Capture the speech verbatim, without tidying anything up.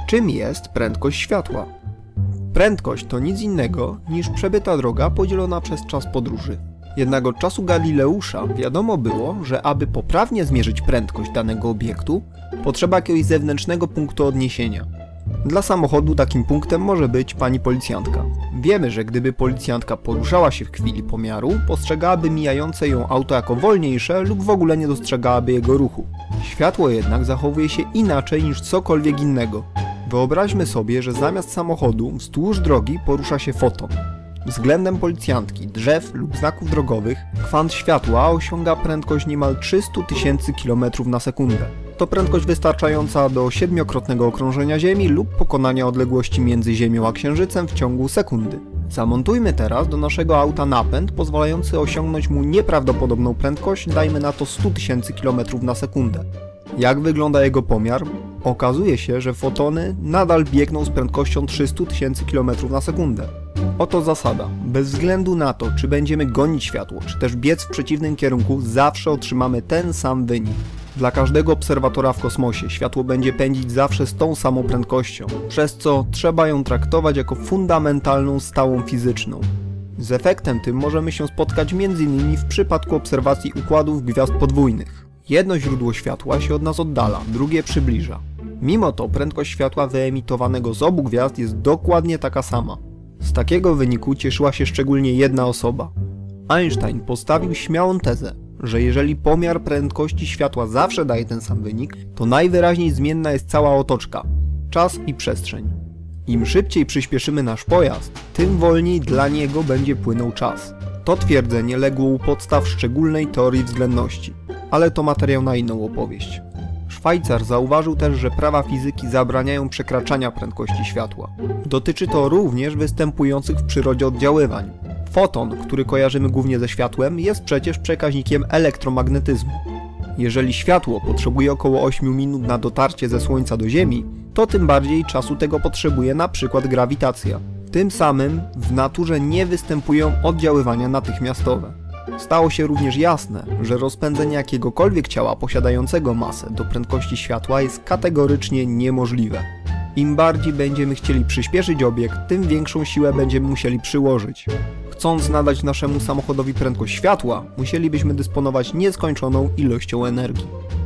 Czym jest prędkość światła? Prędkość to nic innego niż przebyta droga podzielona przez czas podróży. Jednak od czasu Galileusza wiadomo było, że aby poprawnie zmierzyć prędkość danego obiektu, potrzeba jakiegoś zewnętrznego punktu odniesienia. Dla samochodu takim punktem może być pani policjantka. Wiemy, że gdyby policjantka poruszała się w chwili pomiaru, postrzegałaby mijające ją auto jako wolniejsze lub w ogóle nie dostrzegałaby jego ruchu. Światło jednak zachowuje się inaczej niż cokolwiek innego. Wyobraźmy sobie, że zamiast samochodu wzdłuż drogi porusza się foton. Względem policjantki, drzew lub znaków drogowych kwant światła osiąga prędkość niemal trzysta tysięcy kilometrów na sekundę. To prędkość wystarczająca do siedmiokrotnego okrążenia Ziemi lub pokonania odległości między Ziemią a Księżycem w ciągu sekundy. Zamontujmy teraz do naszego auta napęd pozwalający osiągnąć mu nieprawdopodobną prędkość, dajmy na to sto tysięcy kilometrów na sekundę. Jak wygląda jego pomiar? Okazuje się, że fotony nadal biegną z prędkością trzysta tysięcy kilometrów na sekundę. Oto zasada. Bez względu na to, czy będziemy gonić światło, czy też biec w przeciwnym kierunku, zawsze otrzymamy ten sam wynik. Dla każdego obserwatora w kosmosie światło będzie pędzić zawsze z tą samą prędkością, przez co trzeba ją traktować jako fundamentalną stałą fizyczną. Z efektem tym możemy się spotkać między innymi w przypadku obserwacji układów gwiazd podwójnych. Jedno źródło światła się od nas oddala, drugie przybliża. Mimo to prędkość światła wyemitowanego z obu gwiazd jest dokładnie taka sama. Z takiego wyniku cieszyła się szczególnie jedna osoba. Einstein postawił śmiałą tezę, że jeżeli pomiar prędkości światła zawsze daje ten sam wynik, to najwyraźniej zmienna jest cała otoczka, czas i przestrzeń. Im szybciej przyspieszymy nasz pojazd, tym wolniej dla niego będzie płynął czas. To twierdzenie legło u podstaw szczególnej teorii względności, ale to materiał na inną opowieść. Szwajcar zauważył też, że prawa fizyki zabraniają przekraczania prędkości światła. Dotyczy to również występujących w przyrodzie oddziaływań. Foton, który kojarzymy głównie ze światłem, jest przecież przekaźnikiem elektromagnetyzmu. Jeżeli światło potrzebuje około ośmiu minut na dotarcie ze Słońca do Ziemi, to tym bardziej czasu tego potrzebuje na przykład grawitacja. Tym samym w naturze nie występują oddziaływania natychmiastowe. Stało się również jasne, że rozpędzenie jakiegokolwiek ciała posiadającego masę do prędkości światła jest kategorycznie niemożliwe. Im bardziej będziemy chcieli przyspieszyć obiekt, tym większą siłę będziemy musieli przyłożyć. Chcąc nadać naszemu samochodowi prędkość światła, musielibyśmy dysponować nieskończoną ilością energii.